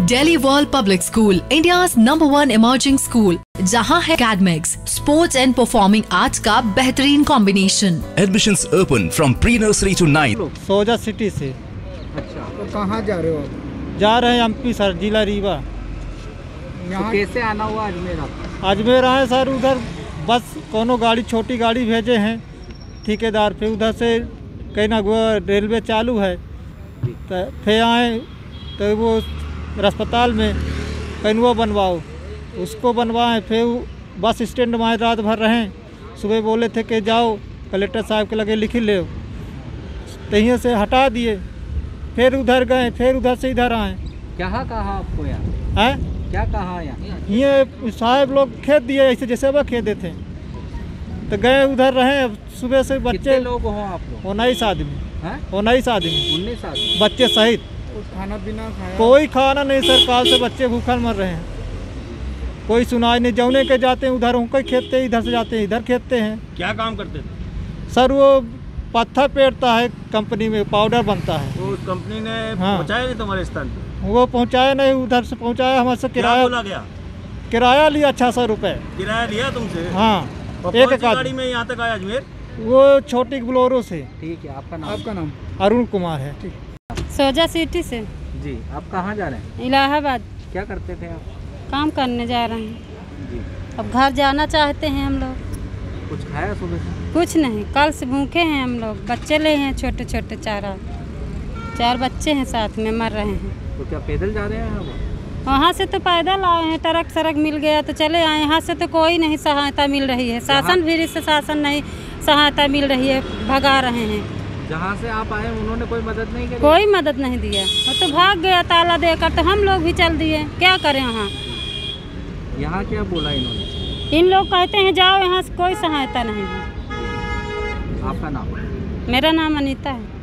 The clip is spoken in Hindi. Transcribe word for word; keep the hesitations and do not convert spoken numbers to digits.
Delhi world public school, India's number one emerging school, जहां है academics, sports and performing arts का बेहतरीन combination. Admissions open from pre nursery to nine. Sojat city से। अच्छा, तो कहाँ जा रहे हो आप? जा रहे हैं एमपी सर, जिला रीवा। यहाँ तो कैसे आना हुआ अजमेर आपका? अजमेर आए सर, उधर बस कोनो गाड़ी, छोटी गाड़ी भेजे हैं ठेकेदार पे, उधर से कहीं ना रेलवे चालू है, तो फिर आए तो वो अस्पताल में कहीं वो बनवाओ, उसको बनवाएं, फिर बस स्टैंड में रात भर रहें। सुबह बोले थे कि जाओ कलेक्टर साहब के लगे लिख ले, तहीं से हटा दिए, फिर उधर गए, फिर उधर से इधर आए। क्या कहा आपको यार? हैं क्या कहा यार? ये साहब लोग खेत दिए, ऐसे जैसे वह खेत देते, तो गए उधर रहे। सुबह से बच्चे कितने लोग हो आप लोग? उन्नीस आदमी, उन्नीस आदमी, उन्नीस आदमी, बच्चे सहित। खाना पीना खाया? कोई खाना नहीं सर, काल से बच्चे भूखल मर रहे हैं, कोई सुनाई नहीं। जौने के जाते हैं उधर उनको खेतते हैं, इधर से जाते हैं इधर खेतते हैं। क्या काम करते थे सर? वो पत्थर पेड़ता है, कंपनी में पाउडर बनता है। वो कंपनी ने हाँ। पहुंचाया नहीं तुम्हारे स्थान पे? वो पहुंचाया नहीं, उधर से पहुंचाया, हमारे से किराया बोला गया? किराया लिया छः सौ रुपये। किराया लिया तुमसे? हाँ, और एक कौन सी गाड़ी गाड़ी में यहाँ तक आया अजमेर? वो छोटी ब्लोरो से। ठीक है, आपका नाम? आपका नाम? अरुण कुमार है। ठीक, सोजा सिटी से। जी, आप कहाँ जा रहे हैं? इलाहाबाद। क्या करते थे आप? काम करने जा रहे हैं जी। अब घर जाना चाहते हैं हम लोग। कुछ खाया सुबह से? कुछ नहीं, कल से भूखे हैं हम लोग। बच्चे ले हैं छोटे छोटे, चार चार बच्चे हैं साथ में, मर रहे हैं। तो क्या पैदल जा रहे हैं आप? वहाँ से तो पैदल आए हैं, ट्रक सड़क मिल गया तो चले आए। यहाँ से तो कोई नहीं सहायता मिल रही है, शासन भी से शासन नहीं सहायता मिल रही है, भगा रहे हैं। जहाँ से आप आए उन्होंने कोई मदद नहीं करी? कोई मदद नहीं दिया, वो तो भाग गया ताला देकर, तो हम लोग भी चल दिए, क्या करें। वहाँ यहाँ क्या बोला इन्होंने? इन लोग कहते हैं जाओ, यहाँ से कोई सहायता नहीं है। आपका नाम? मेरा नाम अनीता है।